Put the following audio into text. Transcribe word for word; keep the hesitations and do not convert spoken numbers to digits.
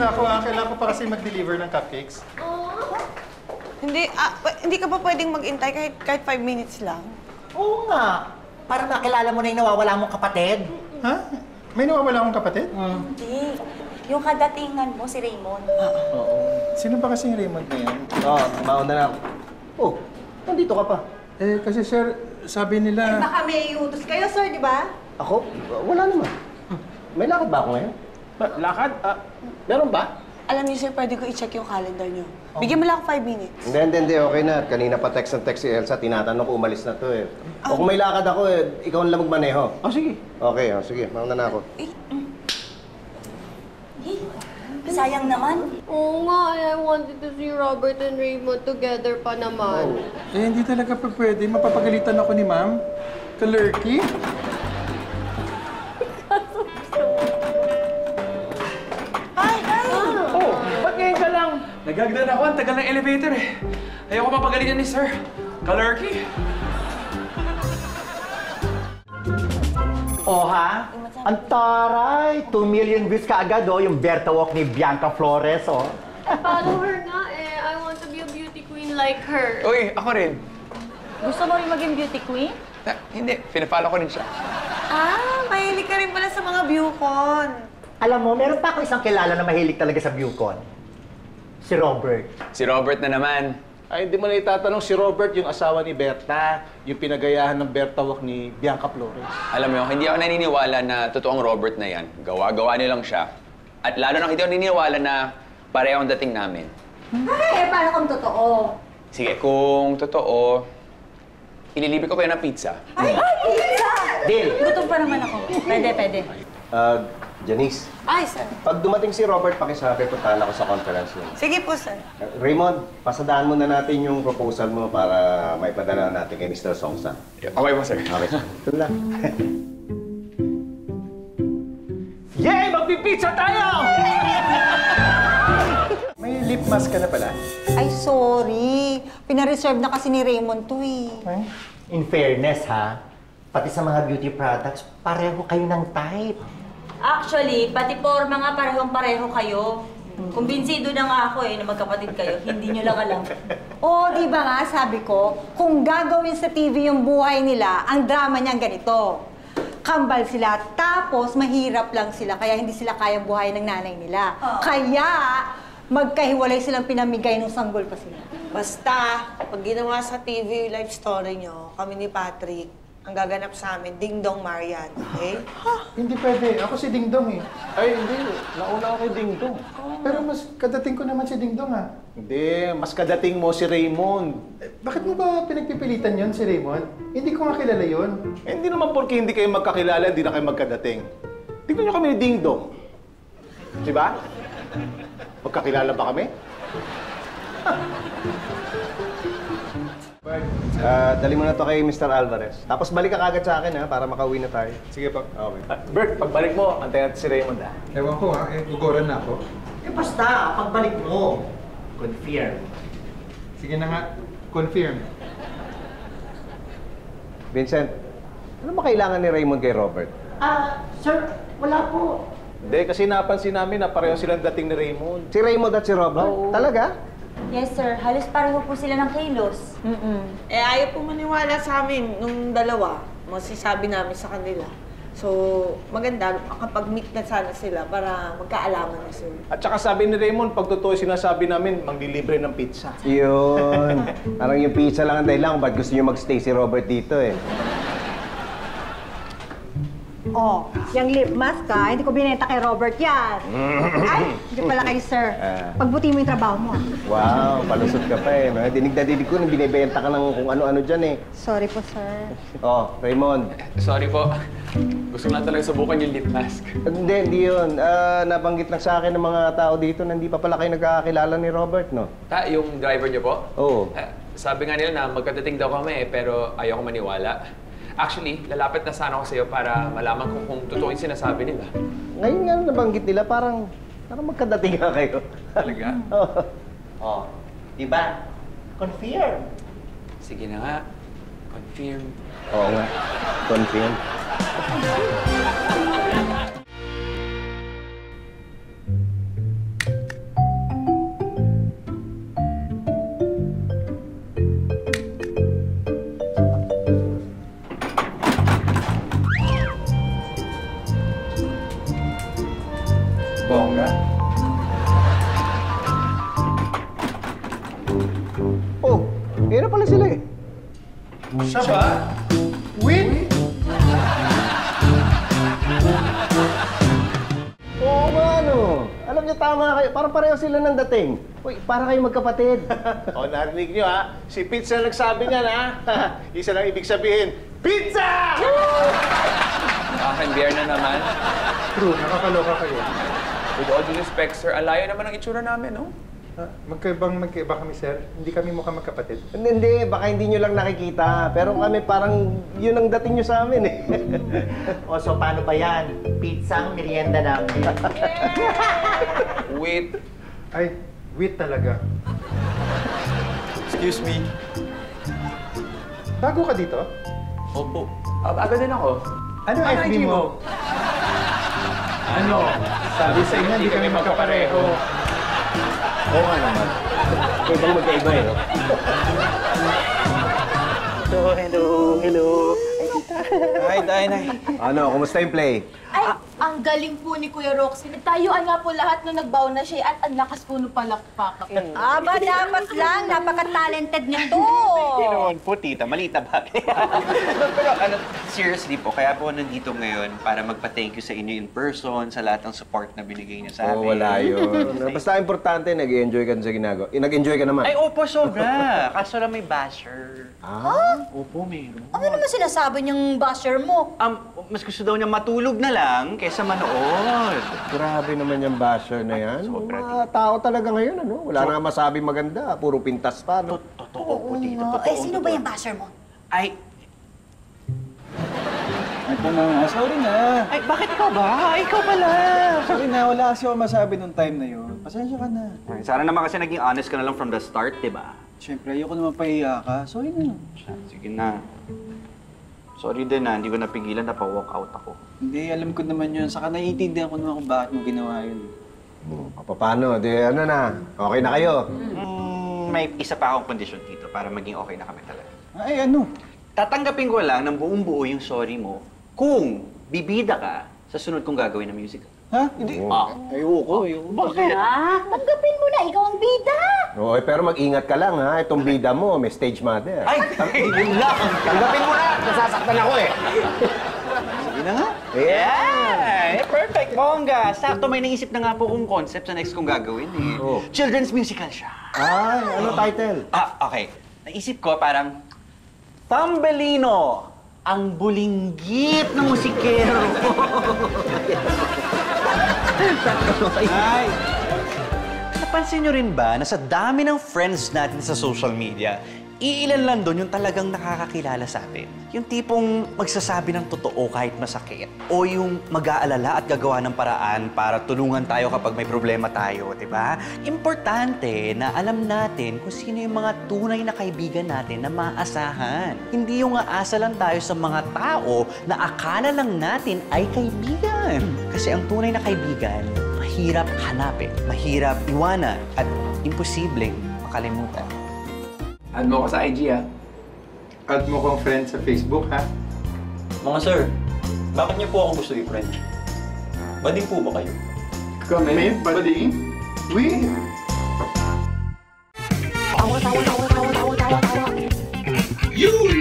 na ako. Ah. Kailangan ko pa kasi mag-deliver ng cupcakes. Oh. Hindi, ah, hindi ka pa pwedeng mag-intay kahit, kahit five minutes lang? Oo nga. Para makilala mo na yung nawawala mong kapatid. Ha? May nawawala akong kapatid? Mm. Hindi. Yung kadatingan mo, si Raymond. Ah, oo. Sino ba kasing Raymond na yan? Oo, oh, mauna na ako. Oh, nandito ka pa. Eh, kasi sir, sabi nila... Baka may utos kayo, sir, di ba? Ako? Wala naman. May lakad ba ako ngayon? Lakad? Ah, meron ba? Alam niyo, sir, pwede ko i-check yung calendar niyo. Bigyan mo lang ako five minutes. Hindi, hindi, hindi. Okay na. Kanina pa text ng text si Elsa. Tinatanong ko, umalis na to eh. O kung may lakad ako eh, ikaw lang magmaneho. Oh, sige. Okay, oh, sige. Mauna na ako. Eh, sayang naman. Oo nga, I wanted to see Robert and Raymond together pa naman. Eh, hindi talaga pa pwede. Mapapagalitan ako ni ma'am. Kalurky. Ay, ay! Oh, ba't ngayon ka lang? Nagagdan ako. Ang tagal ng elevator eh. Ayoko mapagalitan ni Sir. Kalurky. Oh, ha? Ang taray! two million views ka agad, oh, yung Berta Walk ni Bianca Flores, oh. Follow her nga eh. I want to be a beauty queen like her. Uy, ako rin. Gusto mo rin maging beauty queen? Na, hindi, pinapalo ko rin siya. Ah, mahilig ka rin pala sa mga viewcon. Alam mo, meron pa ako isang kilala na mahilig talaga sa Viewcon. Si Robert. Si Robert na naman. Ay, hindi mo na itatanong si Robert, yung asawa ni Berta, yung pinagayahan ng Berta Walk ni Bianca Flores. Alam mo, hindi ako naniniwala na totoong Robert na yan. Gawa-gawa niyo lang siya. At lalo na hindi ako naniniwala na pareho ang dating namin. Ay, eh, paano kung totoo? Sige, kung totoo, ililibre ko kayo ng pizza. Ay, ay, pizza! Deal! Gutom pa naman ako. Pwede, pwede. Ah, Janice, Ay, sir. pag dumating si Robert, pakisabi, puntahan ako sa conference room. Sige po, sir. Uh, Raymond, pasadaan muna natin yung proposal mo para maipadala natin kay Mister Songsa. Okay po, sir. Okay. Ito lang. Yay! Magpipizza tayo! May lip mask ka na pala. Ay, sorry. Pina-reserve na kasi ni Raymond to eh. Ay? In fairness, ha? Pati sa mga beauty products, pareho kayo ng type. Actually, pati forma nga parehong-pareho kayo. Kumbinsido na nga ako eh na magkapatid kayo. Hindi nyo lang alam. Oo, di ba nga, sabi ko, kung gagawin sa T V yung buhay nila, ang drama niyan ganito. Kambal sila, tapos mahirap lang sila, kaya hindi sila kayang buhay ng nanay nila. Oh. Kaya, magkahiwalay silang pinamigay nung sanggol pa sila. Basta, pag ginawa sa T V yung life story nyo, kami ni Patrick, ang gaganap sa amin, Ding Dong Marian, okay? Hindi pwede. Ako si Ding Dong eh. Ay, hindi. Nauna ako kay Ding Dong. Pero mas kadating ko naman si Ding Dong ah. Hindi, mas kadating mo si Raymond. Eh, bakit mo ba pinagpipilitan yon si Raymond? Hindi ko nga kilala yun. Eh, hindi naman porque hindi kayo magkakilala, hindi na kayo magkadating. Tignan nyo kami ni Ding Dong. Di ba? Magkakilala ba kami? Ah, dali mo na to kay Mister Alvarez. Tapos balik ka kagad sa akin ha, para makauwi na tayo. Sige po. Okay. Ah, Bert, pagbalik mo, antayin natin si Raymond ha. Ewan ko ha, eh, gugoran na ako. Eh basta, pagbalik mo, confirm. Sige na nga, confirm. Vincent, ano ba kailangan ni Raymond kay Robert? Ah, sir, wala po. Hindi, kasi napansin namin na pareho silang dating ni Raymond. Si Raymond at si Robert? Oo. Talaga? Yes, sir. Halos pareho po sila ng kilos. Mm-mm. Eh, ayaw po maniwala sa amin nung dalawa. Masisabi namin sa kanila. So, maganda kapag meet na sana sila para magkaalaman na sila. At saka sabi ni Raymond, pag totoo sinasabi namin, manglilibre ng pizza. Yun. Parang yung pizza lang ang dahilan kung ba't gusto niyo magstay si Robert dito eh. Oh, yung lip mask ka, hindi ko binenta kay Robert yan. Ay, hindi pala kay sir. Ah. Pagbuti mo yung trabaho mo. ah. Wow, palusot ka pa eh. No? Dinig na dinig ko nung binibenta ka ng kung ano-ano dyan eh. Sorry po, sir. Oh, Raymond. Sorry po. Gusto ko lang talaga subukan yung lip mask. Hindi, hindi yun. Ah, nabanggit lang sa akin ng mga tao dito na hindi pa pala kayo nagkakakilala ni Robert, no? Ta, yung driver niyo po? Oo. Eh, sabi nga nila na magkadating daw kami eh, pero ayaw ko maniwala. Actually, lalapit na sana ako sa'yo para malaman ko kung totoo yung sinasabi nila. Ngayon nga nabanggit nila, parang, parang magkadating nga kayo. Talaga? Oh, di ba? Confirm. Sige na nga. Confirm. Oo nga. Confirm. tama kayo. Parang pareho sila ng dating. Uy, para kayo magkapatid. O, narinig nyo ha? Si Pizza nagsabi niyan ha? Isa lang ibig sabihin, Pizza! Nakakimbier na naman. True, nakakaloka kayo. With all due respect, sir, alayo naman ang itsura namin, no? Ah, magkaibang magkaiba kami, sir. Hindi kami mukhang magkapatid. Hindi, hindi. Baka hindi nyo lang nakikita. Pero kami parang yun ang dating nyo sa amin eh. O, so paano ba yan? Pizza ang merienda namin. Wait. Ay, wait talaga. Excuse me. Bago ka dito? Opo. Uh, aga din ako. Ano F B mo? Ano? Sabi sa inyo, hindi kami magkapareho. Oo nga naman. Ibang magkaiba eh. no? Hello, hello, hello. Hi, Dainay. Ano, kumusta yung play? Ay, ang galing po ni Kuya Roxy. Nagtayuan nga po lahat nung nagbaw na siya at ang lakas po nung palakpak. Aba, dapat lang. Napaka-talented nito. Hindi naman po, tita. Malita ba? Pero ano, seriously po, kaya po nandito ngayon para magpa-thank you sa inyo in person, sa lahat ng support na binigay niyo sa amin. Oo, wala yun. Basta importante, nag-enjoy ka sa ginagawa. Eh, nag-enjoy ka naman. Ay, opo, sobra. Kaso lang may basher. Ah? Opo, meron. Ano naman sinasabi niyang basher mo? Um, mas gusto daw niya matulog na lang kaysa manood. Grabe naman yung basher na yan. Sobra, Mga tao talaga ngayon, ano? Wala na nga masabing maganda. Puro pintas pa, no? Totoo po, tita. Oo, Totoo. eh, sino ba yung basher mo? Ay, Ito na nga. Sorry na. ay, bakit ikaw ba? Ikaw pala. Sorry na. Wala kasi ako masabi nung time na yun. Pasensya ka na. Ay, sana naman kasi naging honest ka na lang from the start, di ba? Siyempre, ayoko naman pahiya ka. Sorry na. Sige na. Sorry din na, hindi ko napigilan, napa-walk out ako. Hindi, alam ko naman yun. Saka naiintindihan ko naman kung bakit mo ginawa yun. Hmm, paano? Di ano na? Okay na kayo? Mm, may isa pa akong kondisyon dito para maging okay na kami talaga. Ay, ano? Tatanggapin ko lang ng buong buo yung sorry mo kung bibida ka sa sunod kong gagawin na musical. Ha? Hindi. Ah. Ayoko, ayoko. Bakit? Ah, tanggapin mo na. Ikaw ang bida. Oo, eh, pero mag-ingat ka lang, ha? Itong bida mo, may stage mother. Ay, yun lang. Tanggapin mo na! Nasasaktan ako eh! Sige na nga. Yeah! Eh, perfect, bongga. Sakto, may naisip na nga po kong concept sa next kong gagawin eh. Oh. Children's musical siya. Ay, ano title? Ah, okay. Naisip ko parang Tambelino, ang bulinggit ng musikero. Ay! Napansin nyo rin ba na sa dami ng friends natin sa social media, iilan lang doon yung talagang nakakakilala sa atin? Yung tipong magsasabi ng totoo kahit masakit. O yung mag-aalala at gagawa ng paraan para tulungan tayo kapag may problema tayo, di ba? Importante na alam natin kung sino yung mga tunay na kaibigan natin na maasahan. Hindi yung aasa lang tayo sa mga tao na akala lang natin ay kaibigan. Kasi ang tunay na kaibigan, mahirap hanapin, mahirap iwanan, at imposibleng makalimutan. Add mo ko sa I G, ha? Add mo kong friend sa Facebook, ha? Mga sir, bakit niyo po akong gusto i-friend? Bading po ba kayo? Kami? Bading? We? You